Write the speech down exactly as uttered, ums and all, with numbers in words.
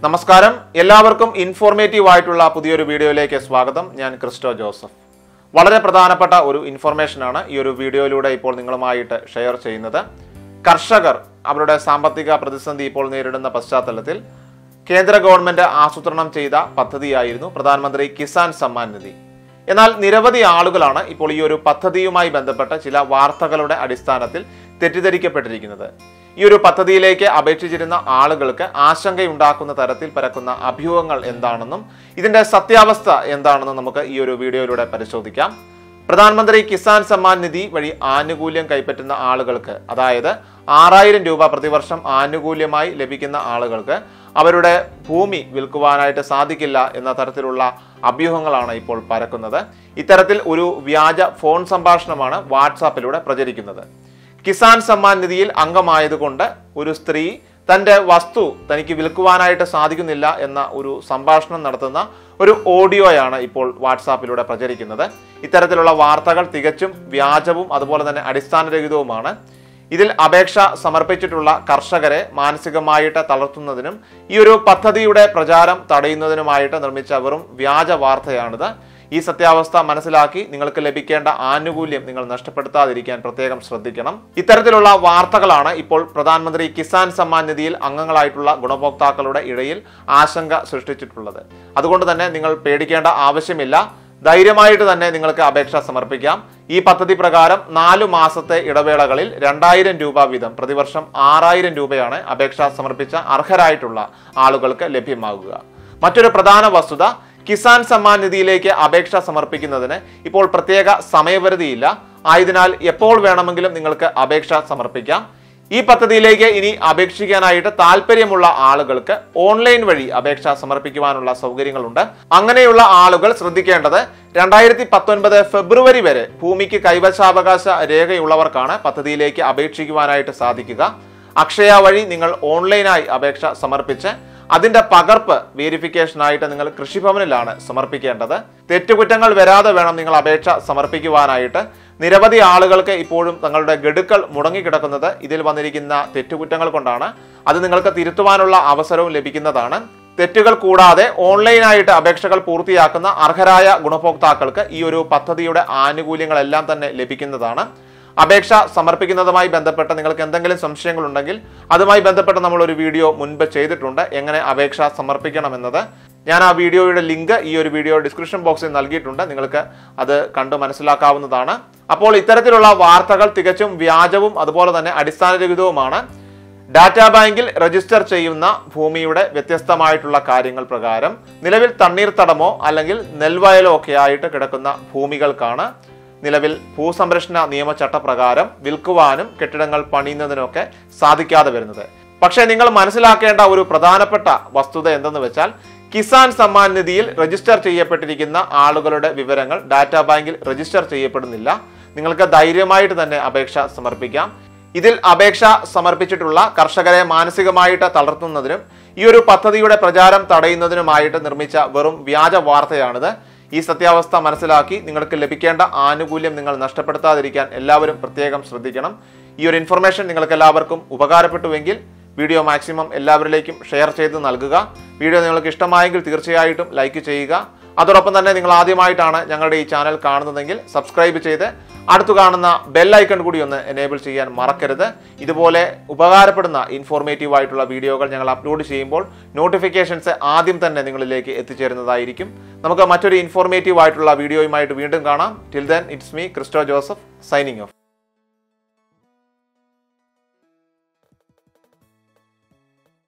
നമസ്കാരം, എല്ലാവർക്കും ഇൻഫോർമേറ്റീവ് ആയിട്ടുള്ള പുതിയൊരു വീഡിയോയിലേക്ക് സ്വാഗതം. ഞാൻ ക്രിസ്റ്റോ ജോസഫ്. വളരെ പ്രധാനപ്പെട്ട ഒരു ഇൻഫർമേഷനാണ് ഈ ഒരു വീഡിയോയിലൂടെ ഇപ്പോൾ നിങ്ങളുമായിട്ട് ഷെയർ ചെയ്യുന്നത്. കർഷകർ അവരുടെ സാമ്പത്തിക പ്രതിസന്ധി ഇപ്പോൾ നേരിടുന്ന പശ്ചാത്തലത്തിൽ കേന്ദ്ര ഗവൺമെന്റ് ആസൂത്രണം ചെയ്ത പദ്ധതിയായിരുന്നു പ്രധാനമന്ത്രി കിസാൻ സമ്മാൻ നിധി. എന്നാൽ നിരവധി ആളുകളാണ് ഇപ്പോൾ ഈ ഒരു പദ്ധതിയുമായി ബന്ധപ്പെട്ട ചില വാർത്തകളുടെ അടിസ്ഥാനത്തിൽ തെറ്റിദ്ധരിക്കപ്പെട്ടിരിക്കുന്നത്. ഈ ഒരു പദ്ധതിയിലേക്ക് അപേക്ഷിച്ചിരുന്ന ആളുകൾക്ക് ആശങ്കയുണ്ടാക്കുന്ന തരത്തിൽ പരക്കുന്ന അഭ്യൂഹങ്ങൾ എന്താണെന്നും ഇതിന്റെ സത്യാവസ്ഥ എന്താണെന്നും നമുക്ക് ഈ ഒരു വീഡിയോയിലൂടെ പരിശോധിക്കാം. പ്രധാനമന്ത്രി കിസാൻ സമ്മാൻ നിധി വഴി ആനുകൂല്യം കൈപ്പറ്റുന്ന ആളുകൾക്ക്, അതായത് ആറായിരം രൂപ പ്രതിവർഷം ആനുകൂല്യമായി ലഭിക്കുന്ന ആളുകൾക്ക് അവരുടെ ഭൂമി വിൽക്കുവാനായിട്ട് സാധിക്കില്ല എന്ന തരത്തിലുള്ള അഭ്യൂഹങ്ങളാണ് ഇപ്പോൾ പരക്കുന്നത്. ഇത്തരത്തിൽ ഒരു വ്യാജ ഫോൺ സംഭാഷണമാണ് വാട്സാപ്പിലൂടെ പ്രചരിക്കുന്നത്. കിസാൻ സമ്മാൻ നിധിയിൽ അംഗമായതുകൊണ്ട് ഒരു സ്ത്രീ തന്റെ വസ്തു തനിക്ക് വിൽക്കുവാനായിട്ട് സാധിക്കുന്നില്ല എന്ന ഒരു സംഭാഷണം നടത്തുന്ന ഒരു ഓഡിയോയാണ് ഇപ്പോൾ വാട്സാപ്പിലൂടെ പ്രചരിക്കുന്നത്. ഇത്തരത്തിലുള്ള വാർത്തകൾ തികച്ചും വ്യാജവും അതുപോലെ തന്നെ അടിസ്ഥാനരഹിതവുമാണ്. ഇതിൽ അപേക്ഷ സമർപ്പിച്ചിട്ടുള്ള കർഷകരെ മാനസികമായിട്ട് തളർത്തുന്നതിനും ഈ ഒരു പദ്ധതിയുടെ പ്രചാരം തടയുന്നതിനുമായിട്ട് നിർമ്മിച്ച വെറും വ്യാജ വാർത്തയാണിത്. ഈ സത്യാവസ്ഥ മനസ്സിലാക്കി നിങ്ങൾക്ക് ലഭിക്കേണ്ട ആനുകൂല്യം നിങ്ങൾ നഷ്ടപ്പെടുത്താതിരിക്കാൻ പ്രത്യേകം ശ്രദ്ധിക്കണം. ഇത്തരത്തിലുള്ള വാർത്തകളാണ് ഇപ്പോൾ പ്രധാനമന്ത്രി കിസാൻ സമ്മാൻ നിധിയിൽ അംഗങ്ങളായിട്ടുള്ള ഗുണഭോക്താക്കളുടെ ഇടയിൽ ആശങ്ക സൃഷ്ടിച്ചിട്ടുള്ളത്. അതുകൊണ്ട് തന്നെ നിങ്ങൾ പേടിക്കേണ്ട ആവശ്യമില്ല. ധൈര്യമായിട്ട് തന്നെ നിങ്ങൾക്ക് അപേക്ഷ സമർപ്പിക്കാം. ഈ പദ്ധതി പ്രകാരം നാലു മാസത്തെ ഇടവേളകളിൽ രണ്ടായിരം രൂപ വീതം പ്രതിവർഷം ആറായിരം രൂപയാണ് അപേക്ഷ സമർപ്പിച്ച അർഹരായിട്ടുള്ള ആളുകൾക്ക് ലഭ്യമാകുക. മറ്റൊരു പ്രധാന വസ്തുത, കിസാൻ സമ്മാൻ നിധിയിലേക്ക് അപേക്ഷ സമർപ്പിക്കുന്നതിന് ഇപ്പോൾ പ്രത്യേക സമയപരിധിയില്ല. ആയതിനാൽ എപ്പോൾ വേണമെങ്കിലും നിങ്ങൾക്ക് അപേക്ഷ സമർപ്പിക്കാം. ഈ പദ്ധതിയിലേക്ക് ഇനി അപേക്ഷിക്കാനായിട്ട് താല്പര്യമുള്ള ആളുകൾക്ക് ഓൺലൈൻ വഴി അപേക്ഷ സമർപ്പിക്കുവാനുള്ള സൗകര്യങ്ങളുണ്ട്. അങ്ങനെയുള്ള ആളുകൾ ശ്രദ്ധിക്കേണ്ടത്, രണ്ടായിരത്തി പത്തൊൻപത് ഫെബ്രുവരി വരെ ഭൂമിക്ക് കൈവശാവകാശ രേഖയുള്ളവർക്കാണ് പദ്ധതിയിലേക്ക് അപേക്ഷിക്കുവാനായിട്ട് സാധിക്കുക. അക്ഷയ വഴി നിങ്ങൾ ഓൺലൈനായി അപേക്ഷ സമർപ്പിച്ച് അതിന്റെ പകർപ്പ് വേരിഫിക്കേഷനായിട്ട് നിങ്ങൾ കൃഷിഭവനിലാണ് സമർപ്പിക്കേണ്ടത്. തെറ്റുകുറ്റങ്ങൾ വരാതെ വേണം നിങ്ങൾ അപേക്ഷ സമർപ്പിക്കുവാനായിട്ട്. നിരവധി ആളുകൾക്ക് ഇപ്പോഴും തങ്ങളുടെ ഗഡുക്കൾ മുടങ്ങിക്കിടക്കുന്നത് ഇതിൽ വന്നിരിക്കുന്ന തെറ്റുകുറ്റങ്ങൾ കൊണ്ടാണ്. അത് നിങ്ങൾക്ക് തിരുത്തുവാനുള്ള അവസരവും ലഭിക്കുന്നതാണ്. തെറ്റുകൾ കൂടാതെ ഓൺലൈനായിട്ട് അപേക്ഷകൾ പൂർത്തിയാക്കുന്ന അർഹരായ ഗുണഭോക്താക്കൾക്ക് ഈ ഒരു പദ്ധതിയുടെ ആനുകൂല്യങ്ങളെല്ലാം തന്നെ ലഭിക്കുന്നതാണ്. അപേക്ഷ സമർപ്പിക്കുന്നതുമായി ബന്ധപ്പെട്ട് നിങ്ങൾക്ക് എന്തെങ്കിലും സംശയങ്ങളുണ്ടെങ്കിൽ അതുമായി ബന്ധപ്പെട്ട് നമ്മൾ ഒരു വീഡിയോ മുൻപ് ചെയ്തിട്ടുണ്ട്, എങ്ങനെ അപേക്ഷ സമർപ്പിക്കണമെന്നത്. ഞാൻ ആ വീഡിയോയുടെ ലിങ്ക് ഈ ഒരു വീഡിയോ ഡിസ്ക്രിപ്ഷൻ ബോക്സിൽ നൽകിയിട്ടുണ്ട്, നിങ്ങൾക്ക് അത് കണ്ടു മനസ്സിലാക്കാവുന്നതാണ്. അപ്പോൾ ഇത്തരത്തിലുള്ള വാർത്തകൾ തികച്ചും വ്യാജവും അതുപോലെ തന്നെ അടിസ്ഥാനരഹിതവുമാണ്. ഡാറ്റാ ബാങ്കിൽ രജിസ്റ്റർ ചെയ്യുന്ന ഭൂമിയുടെ വ്യത്യസ്തമായിട്ടുള്ള കാര്യങ്ങൾ പ്രകാരം നിലവിൽ തണ്ണീർത്തടമോ അല്ലെങ്കിൽ നെൽവയലോ ഒക്കെ ആയിട്ട് കിടക്കുന്ന ഭൂമികൾക്കാണ് നിലവിൽ ഭൂസംരക്ഷണ നിയമചട്ടപ്രകാരം വിൽക്കുവാനും കെട്ടിടങ്ങൾ പണിയുന്നതിനൊക്കെ സാധിക്കാതെ വരുന്നത്. പക്ഷേ നിങ്ങൾ മനസ്സിലാക്കേണ്ട ഒരു പ്രധാനപ്പെട്ട വസ്തുത എന്തെന്ന് വെച്ചാൽ, കിസാൻ സമ്മാൻ നിധിയിൽ രജിസ്റ്റർ ചെയ്യപ്പെട്ടിരിക്കുന്ന ആളുകളുടെ വിവരങ്ങൾ ഡാറ്റാ ബാങ്കിൽ രജിസ്റ്റർ ചെയ്യപ്പെടുന്നില്ല. നിങ്ങൾക്ക് ധൈര്യമായിട്ട് തന്നെ അപേക്ഷ സമർപ്പിക്കാം. ഇതിൽ അപേക്ഷ സമർപ്പിച്ചിട്ടുള്ള കർഷകരെ മാനസികമായിട്ട് തളർത്തുന്നതിനും ഈ ഒരു പദ്ധതിയുടെ പ്രചാരം തടയുന്നതിനുമായിട്ട് നിർമ്മിച്ച വെറും വ്യാജ വാർത്തയാണിത്. ഈ സത്യാവസ്ഥ മനസ്സിലാക്കി നിങ്ങൾക്ക് ലഭിക്കേണ്ട ആനുകൂല്യം നിങ്ങൾ നഷ്ടപ്പെടുത്താതിരിക്കാൻ എല്ലാവരും പ്രത്യേകം ശ്രദ്ധിക്കണം. ഈ ഒരു ഇൻഫർമേഷൻ നിങ്ങൾക്ക് എല്ലാവർക്കും ഉപകാരപ്പെട്ടുവെങ്കിൽ വീഡിയോ മാക്സിമം എല്ലാവരിലേക്കും ഷെയർ ചെയ്ത് നൽകുക. വീഡിയോ നിങ്ങൾക്ക് ഇഷ്ടമായെങ്കിൽ തീർച്ചയായിട്ടും ലൈക്ക് ചെയ്യുക. അതോടൊപ്പം തന്നെ നിങ്ങൾ ആദ്യമായിട്ടാണ് ഞങ്ങളുടെ ഈ ചാനൽ കാണുന്നതെങ്കിൽ സബ്സ്ക്രൈബ് ചെയ്ത് അടുത്തു കാണുന്ന ബെൽ ഐക്കൺ കൂടി ഒന്ന് എനേബിൾ ചെയ്യാൻ മറക്കരുത്. ഇതുപോലെ ഉപകാരപ്പെടുന്ന ഇൻഫോർമേറ്റീവ് ആയിട്ടുള്ള വീഡിയോകൾ ഞങ്ങൾ അപ്ലോഡ് ചെയ്യുമ്പോൾ നോട്ടിഫിക്കേഷൻസ് ആദ്യം തന്നെ നിങ്ങളിലേക്ക് എത്തിച്ചേരുന്നതായിരിക്കും. നമുക്ക് മറ്റൊരു ഇൻഫോർമേറ്റീവ് ആയിട്ടുള്ള വീഡിയോയുമായിട്ട് വീണ്ടും കാണാം. Till then, it's me Christo Joseph, signing of.